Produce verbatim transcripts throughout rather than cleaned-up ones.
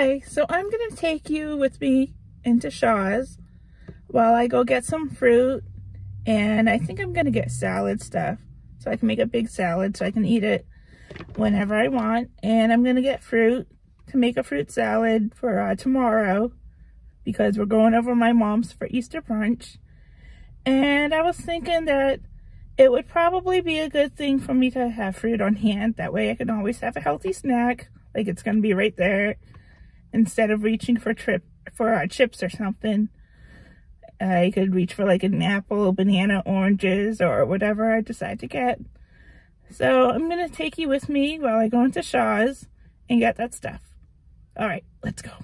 Hi, so I'm going to take you with me into Shaw's while I go get some fruit, and I think I'm going to get salad stuff so I can make a big salad so I can eat it whenever I want. And I'm going to get fruit to make a fruit salad for uh, tomorrow because we're going over my mom's for Easter brunch. And I was thinking that it would probably be a good thing for me to have fruit on hand. That way I can always have a healthy snack, like it's going to be right there, instead of reaching for trip for uh, chips or something. I could reach for like an apple, banana, oranges, or whatever I decide to get. So I'm going to take you with me while I go into Shaw's and get that stuff. All right, let's go.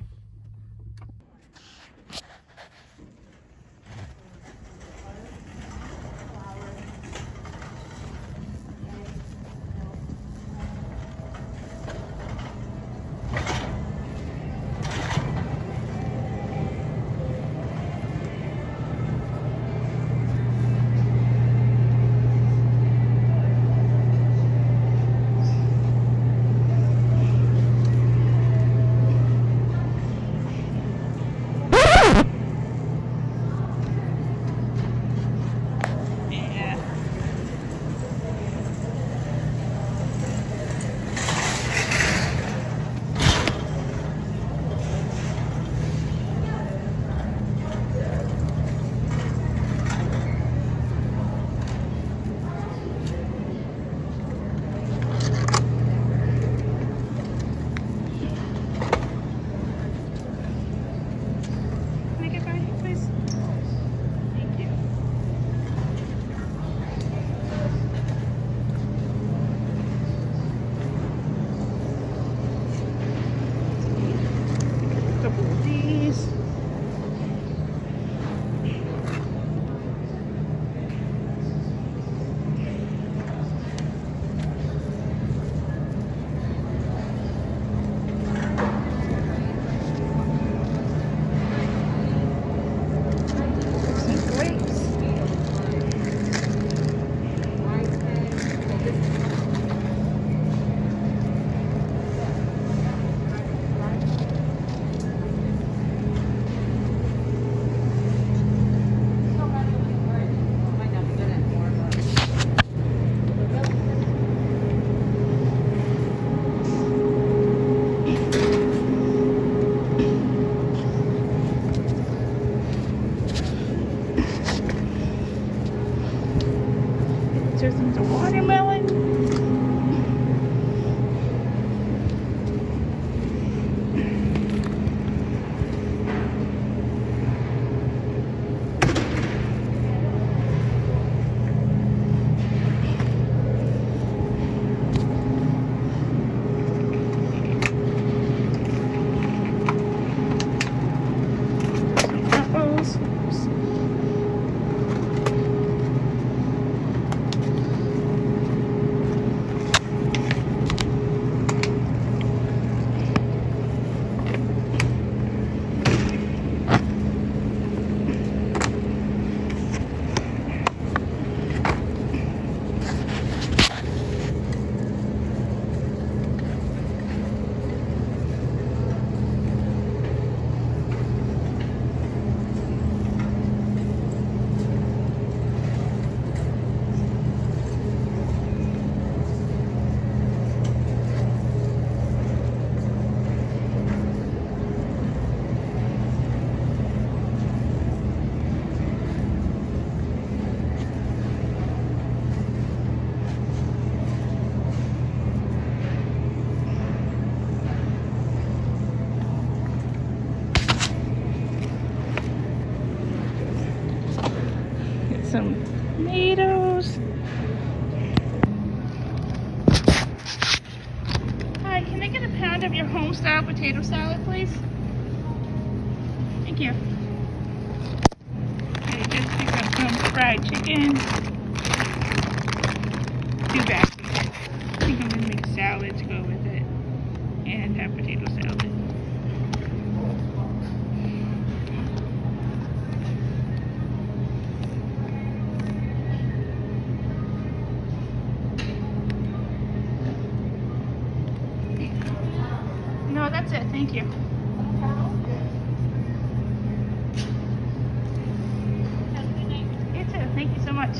There's some watermelon. Apples. Some tomatoes. Hi, can I get a pound of your home-style potato salad, please? Thank you. Okay, just pick up some fried chicken. Two bags of it. I think I'm gonna make a salad to go with it and have potato salad. No, that's that's it. Thank you. Have a good night. You too. Thank you so much.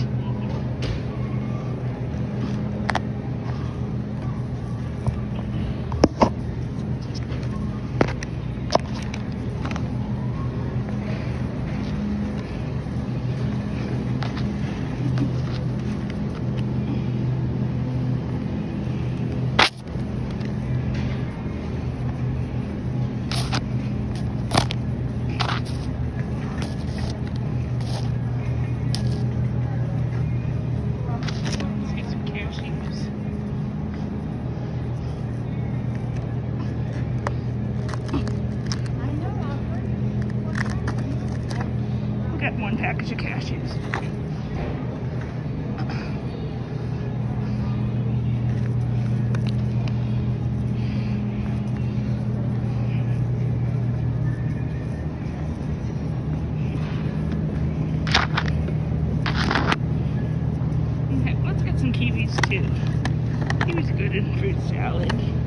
Got one package of cashews. Okay, let's get some kiwis too. Kiwis are good in fruit salad.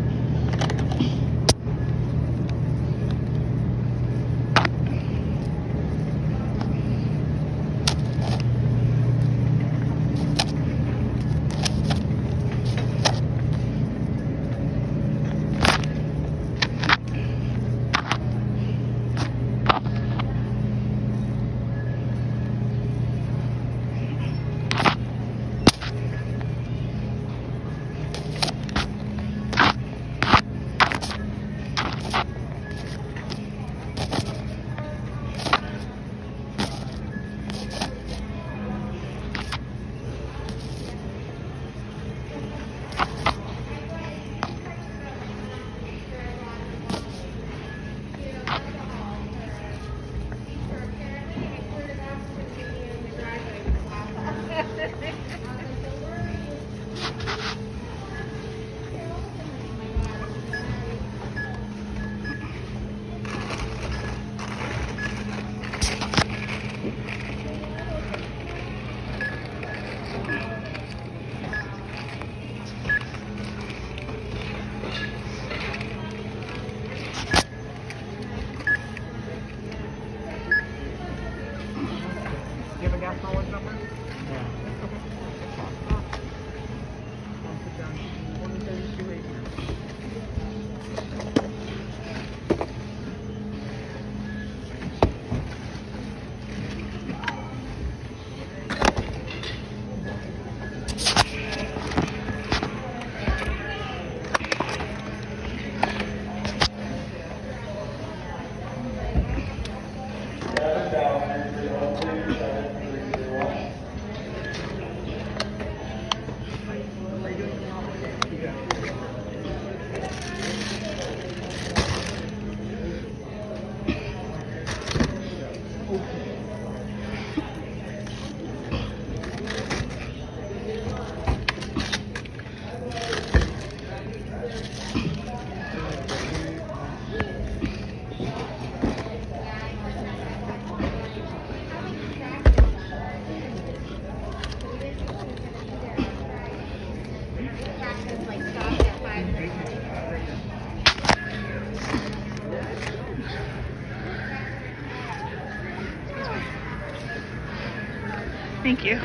Thank you.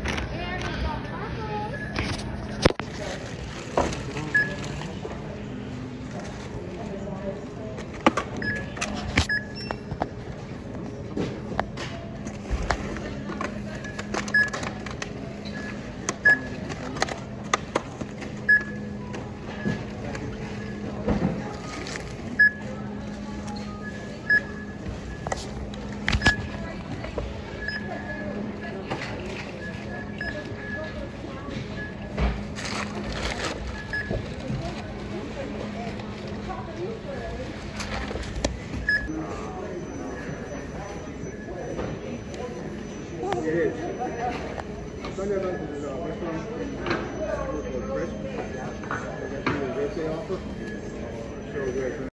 It is. Sunday night is a restaurant called Fresh. They got the birthday offer. So they're